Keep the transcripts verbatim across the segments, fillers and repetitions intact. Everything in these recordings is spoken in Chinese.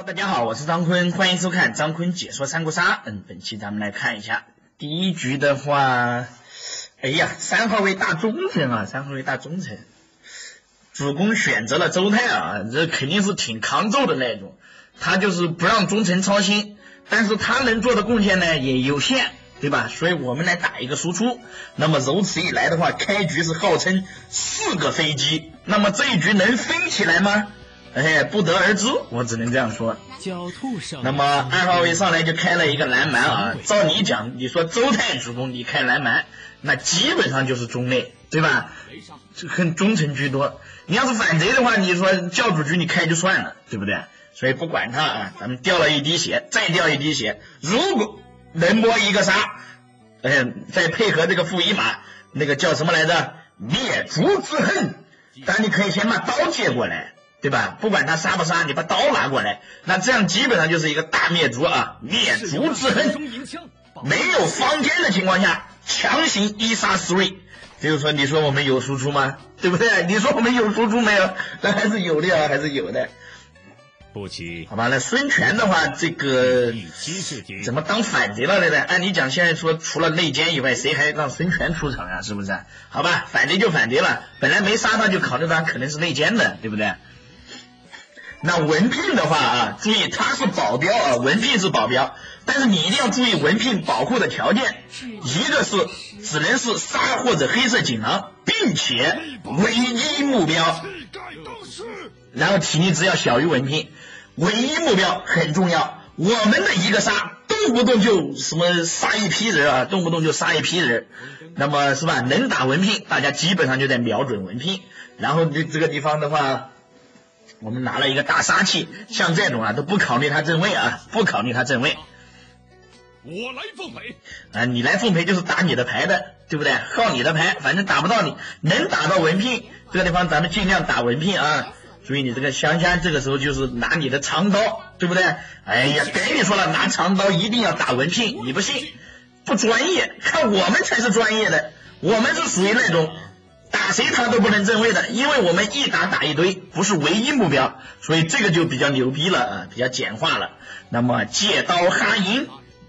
Hello， 大家好，我是张坤，欢迎收看张坤解说三国杀。嗯，本期咱们来看一下第一局的话，哎呀，三号位大忠臣啊，三号位大忠臣，主公选择了周泰啊，这肯定是挺抗揍的那种，他就是不让忠臣操心，但是他能做的贡献呢也有限，对吧？所以我们来打一个输出。那么如此一来的话，开局是号称四个飞机，那么这一局能飞起来吗？哎，不得而知，我只能这样说。那么二号位上来就开了一个蓝蛮啊，照你讲，你说周泰主公你开蓝蛮，那基本上就是中类，对吧？很忠诚居多。你要是反贼的话，你说教主局你开就算了，对不对？所以不管他啊，咱们掉了一滴血，再掉一滴血，如果能摸一个杀，哎，再配合这个负一马，那个叫什么来着？灭族之恨。当然你可以先把刀接过来。对吧？不管他杀不杀，你把刀拿过来，那这样基本上就是一个大灭族啊，灭族之恨。没有方尖的情况下，强行一杀 three， 就是说，你说我们有输出吗？对不对？你说我们有输出没有？那还是有的啊，还是有的。 不急， 好吧，那孙权的话，这个怎么当反贼了来的？按你讲，现在说除了内奸以外，谁还让孙权出场啊？是不是？好吧，反贼就反贼了，本来没杀他就考虑他可能是内奸的，对不对？那文聘的话啊，注意他是保镖啊，文聘是保镖，但是你一定要注意文聘保护的条件，一个是只能是杀或者黑色锦囊，并且唯一目标，然后体力值要小于文聘，唯一目标很重要。我们的一个杀动不动就什么杀一批人啊，动不动就杀一批人，那么是吧？能打文聘，大家基本上就在瞄准文聘，然后这这个地方的话。我们拿了一个大杀器，像这种啊都不考虑他正位啊，不考虑他正位。 我来奉陪啊，你来奉陪就是打你的牌的，对不对？耗你的牌，反正打不到你，能打到文聘这个地方，咱们尽量打文聘啊。注意你这个香香这个时候就是拿你的长刀，对不对？哎呀，跟你说了，拿长刀一定要打文聘，你不信？不专业，看我们才是专业的，我们是属于那种。打谁他都不能正位的，因为我们一打打一堆，不是唯一目标，所以这个就比较牛逼了啊，比较简化了。那么借刀哈银，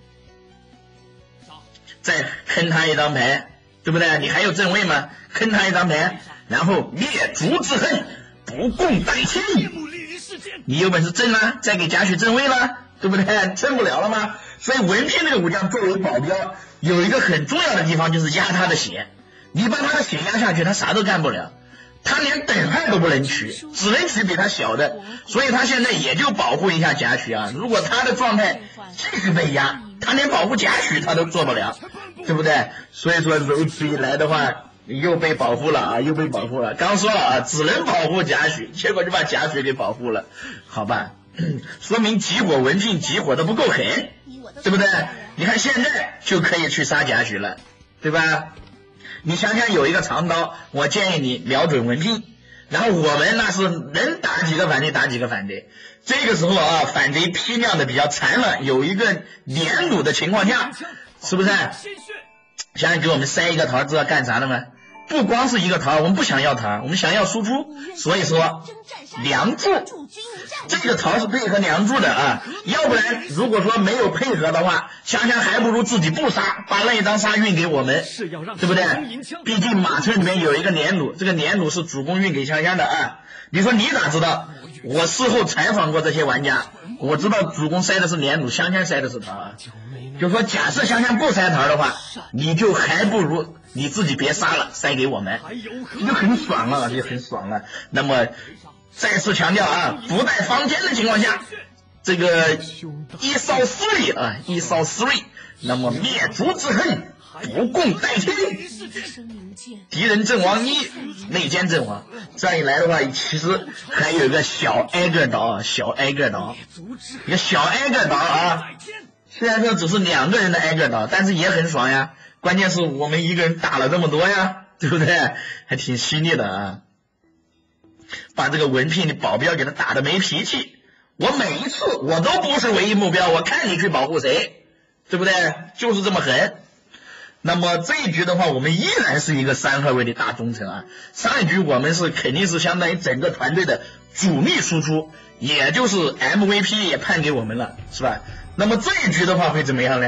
再坑他一张牌，对不对？你还有正位吗？坑他一张牌，然后灭族之恨，不共戴天。你有本事正了，再给贾诩正位了，对不对？正不了了吗？所以文聘这个武将作为保镖，有一个很重要的地方就是压他的血。你把他的血压下去，他啥都干不了，他连等害都不能取，只能取比他小的，所以他现在也就保护一下贾诩啊。如果他的状态继续被压，他连保护贾诩他都做不了，对不对？所以说如此一来的话，又被保护了啊，又被保护了。刚说了啊，只能保护贾诩，结果就把贾诩给保护了，好吧？说明急火文聘急火的不够狠，对不对？你看现在就可以去杀贾诩了，对吧？你想想有一个长刀，我建议你瞄准文聘，然后我们那是能打几个反贼打几个反贼。这个时候啊，反贼批量的比较残了，有一个连弩的情况下，是不是？想想给我们塞一个桃，知道干啥的吗？不光是一个桃，我们不想要桃，我们想要输出，所以说梁祝这个桃是配合梁祝的啊，要不然如果说没有配合的话，香香还不如自己不杀，把那一张杀运给我们，对不对？毕竟马车里面有一个连弩，这个连弩是主公运给香香的啊。你说你咋知道？我事后采访过这些玩家，我知道主公塞的是连弩，香香塞的是桃啊。就说假设香香不塞桃的话，你就还不如你自己别杀了，塞给我们，这就很爽了，这就很爽了。那么再次强调啊，不带方尖的情况下，这个一烧 three 啊，一烧 three， 那么灭族之恨不共戴天。敌人阵亡一，内奸阵亡。这样一来的话，其实还有一个小挨个刀，小挨个刀，一个小挨个刀啊。虽然说只是两个人的挨个刀，但是也很爽呀。关键是我们一个人打了这么多呀，对不对？还挺犀利的啊。把这个文聘的保镖给他打得没脾气，我每一次我都不是唯一目标，我看你去保护谁，对不对？就是这么狠。那么这一局的话，我们依然是一个三号位的大忠臣啊。上一局我们是肯定是相当于整个团队的主力输出， 也就是 M V P 也判给我们了，是吧？那么这一局的话会怎么样呢？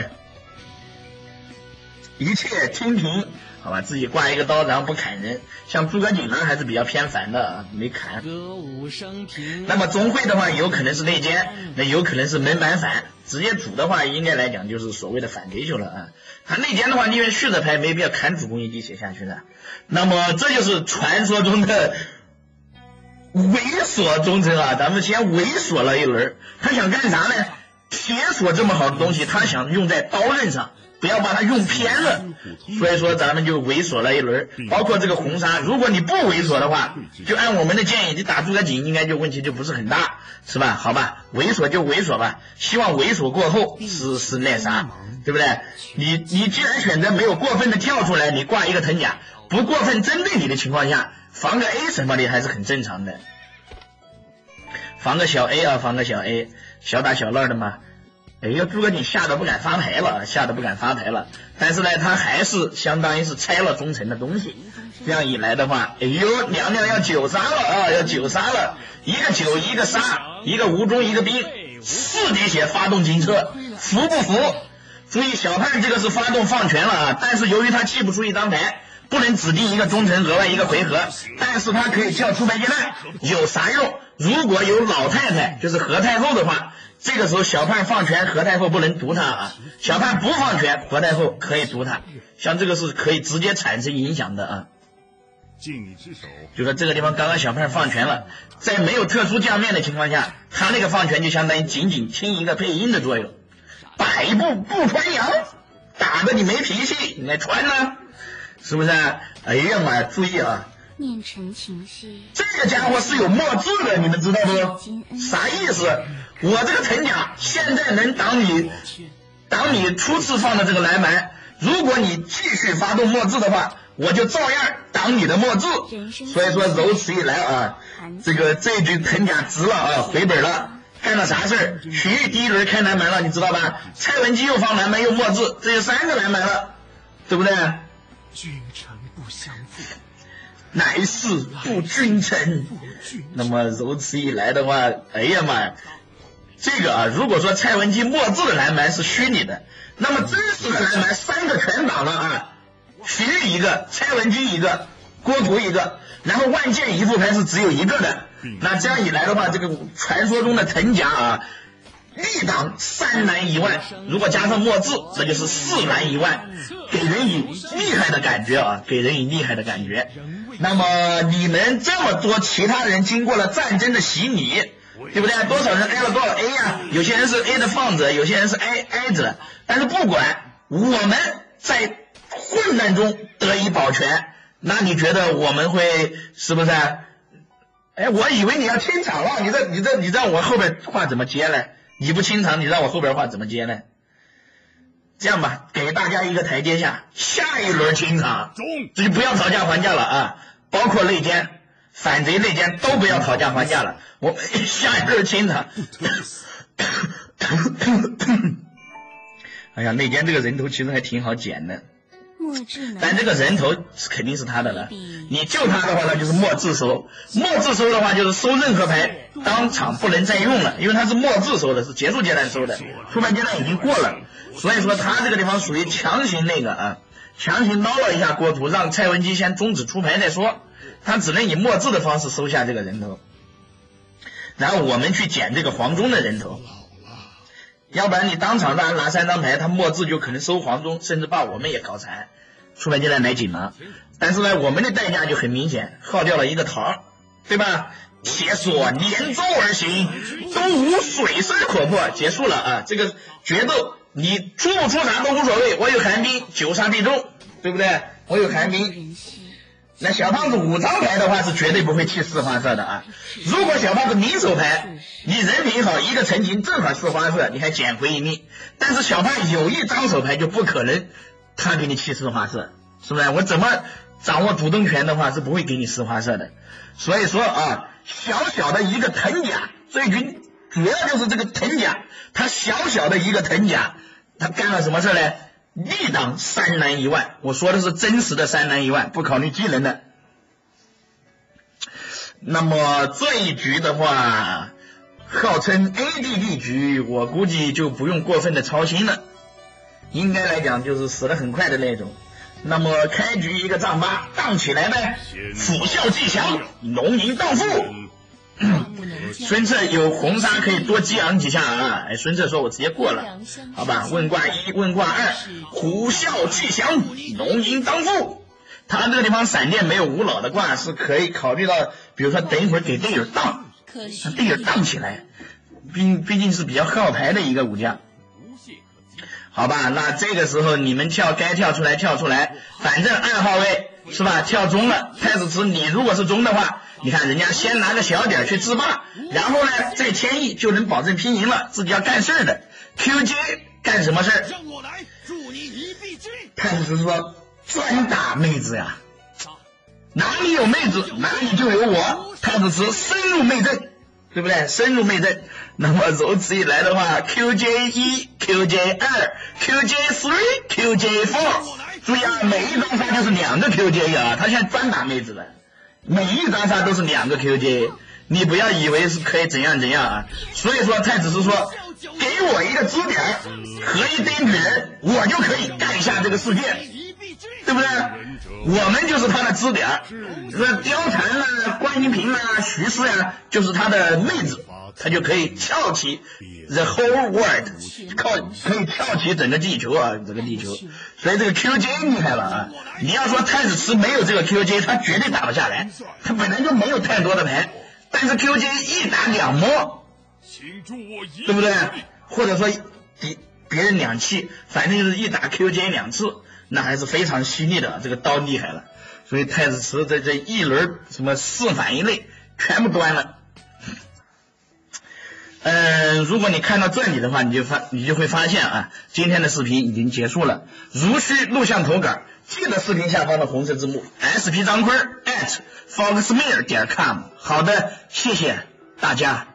一切清平，好吧，自己挂一个刀，然后不砍人。像诸葛瑾呢还是比较偏繁的啊，没砍。那么钟会的话有可能是内奸，那有可能是门板反，直接主的话应该来讲就是所谓的反给球了啊。他内奸的话，因为续着牌没必要砍主攻一滴血下去的。那么这就是传说中的猥琐忠臣啊，咱们先猥琐了一轮，他想干啥呢？铁锁这么好的东西，他想用在刀刃上，不要把它用偏了，所以说咱们就猥琐了一轮，包括这个红杀，如果你不猥琐的话，就按我们的建议，你打诸葛瑾应该就问题就不是很大，是吧？好吧，猥琐就猥琐吧，希望猥琐过后是是那啥，对不对？你你既然选择没有过分的跳出来，你挂一个藤甲，不过分针对你的情况下，防个 A 什么的还是很正常的，防个小 A 啊，防个小 A， 小打小闹的嘛。哎呀，诸葛瑾吓得不敢发牌了，吓得不敢发牌了。但是呢，他还是相当于是拆了忠臣的东西。这样一来的话，哎呦，娘娘要九杀了啊，要九杀了，一个九，一个杀，一个无中，一个兵，四滴血发动金车，服不服？注意，小胖这个是发动放权了啊，但是由于他弃不出一张牌，不能指定一个忠臣额外一个回合，但是他可以跳出牌阶段，有啥用？如果有老太太，就是何太后的话。这个时候小胖放权，何太后不能毒他啊。小胖不放权，何太后可以毒他。像这个是可以直接产生影响的啊。就说这个地方刚刚小胖放权了，在没有特殊酱面的情况下，他那个放权就相当于仅仅听一个配音的作用。百步不穿杨，打得你没脾气，你来穿呢，是不是？哎呀妈呀，注意啊！ 面陈情兮， 这个家伙是有墨字的，你们知道不？啥意思？我这个藤甲现在能挡你挡你初次放的这个蓝蛮，如果你继续发动墨字的话，我就照样挡你的墨字。所以说如此一来啊，这个这局藤甲值了啊，回本了。干了啥事儿？徐玉第一轮开蓝蛮了，你知道吧？蔡文姬又放蓝蛮又墨字，这就三个蓝蛮了，对不对？ 君臣不相负， 乃是不君臣。那么如此一来的话，哎呀妈呀，这个啊，如果说蔡文姬墨字的蓝蛮是虚拟的，那么真实的蓝蛮三个全挡了啊，徐玉一个，蔡文姬一个，郭图一个，然后万箭一副牌是只有一个的。那这样一来的话，这个传说中的藤甲啊，力挡三蓝一万，如果加上墨字，这就是四蓝一万，给人以厉害的感觉啊，给人以厉害的感觉。那么你们这么多其他人经过了战争的洗礼，对不对？多少人挨了多少 A 呀、啊？有些人是 A 的放着，有些人是挨挨着，但是不管，我们在混乱中得以保全，那你觉得我们会是不是？哎，我以为你要清场了，你这你这你让我后边话怎么接呢？你不清场，你让我后边话怎么接呢？这样吧，给大家一个台阶下，下一轮清场，这就不要讨价还价了啊！包括内奸、反贼、内奸都不要讨价还价了，我们下一轮清场。哎呀，内奸这个人头其实还挺好捡的。但这个人头肯定是他的了，你救他的话呢，就是墨字收，墨字收的话就是收任何牌当场不能再用了，因为他是墨字收的，是结束阶段收的，出牌阶段已经过了，所以说他这个地方属于强行那个啊，强行捞了一下郭图，让蔡文姬先终止出牌再说，他只能以墨字的方式收下这个人头，然后我们去捡这个黄忠的人头。要不然你当场让人拿三张牌，他墨字就可能收黄忠，甚至把我们也搞残，出牌阶段来紧了。但是呢，我们的代价就很明显，耗掉了一个桃，对吧？铁锁连舟而行，东吴水深火破，结束了啊！这个决斗你出不出啥都无所谓，我有寒冰，九杀必中，对不对？我有寒冰。那小胖子五张牌的话是绝对不会弃四花色的啊！如果小胖子明手牌，你人品好，一个陈情正好四花色，你还捡回一命。但是小胖有一张手牌就不可能，他给你弃四花色，是不是？我怎么掌握主动权的话是不会给你四花色的。所以说啊，小小的一个藤甲，这一局主要就是这个藤甲，他小小的一个藤甲，他干了什么事呢？力挡三蓝一万，我说的是真实的三蓝一万，不考虑技能的。那么这一局的话， 号称 A D 地局，我估计就不用过分的操心了，应该来讲就是死得很快的那种。那么开局一个丈八荡起来呗，辅效吉祥，龙吟荡妇。孙策有红纱可以多激昂几下啊！哎，孙策说我直接过了，好吧？问卦一，问卦二，虎啸吉祥，龙吟荡妇。他这个地方闪电没有无老的卦，是可以考虑到，比如说等一会儿给队友荡，让队友荡起来，毕毕竟是比较耗牌的一个武将。好吧，那这个时候你们跳该跳出来跳出来，反正二号位是吧？跳中了，太子池你如果是中的话，你看人家先拿个小点去自霸，然后呢再千亿就能保证拼赢了，自己要干事的。Q J 干什么事儿？ 让我来助你一臂之力。 太子池说专打妹子呀，哪里有妹子哪里就有我。太子池深入妹阵，对不对？深入妹阵。那么如此一来的话 ，Q J 一、Q J 二、Q J 三、Q J 四，注意啊，每一张杀就是两个 Q J 啊，他现在专打妹子了，每一张杀都是两个 Q J， 你不要以为是可以怎样怎样啊。所以说太子是说，给我一个支点和一堆女人，我就可以干下这个世界，对不对？我们就是他的支点，这貂蝉啊、关云平啊、徐氏啊，就是他的妹子。他就可以翘起 the whole world， 靠可以翘起整个地球啊，整个地球。所以这个 Q J 厉害了啊！你要说太子池没有这个 Q J， 他绝对打不下来，他本来就没有太多的牌，但是 Q J 一打两摸，对不对？或者说别别人两气，反正就是一打 Q J 两次，那还是非常犀利的，这个刀厉害了。所以太子池在这一轮什么四反一类全部端了。嗯、呃，如果你看到这里的话，你就发你就会发现啊，今天的视频已经结束了。如需录像投稿，记得视频下方的红色字幕 S P 张坤 at foxmail 点 com。好的，谢谢大家。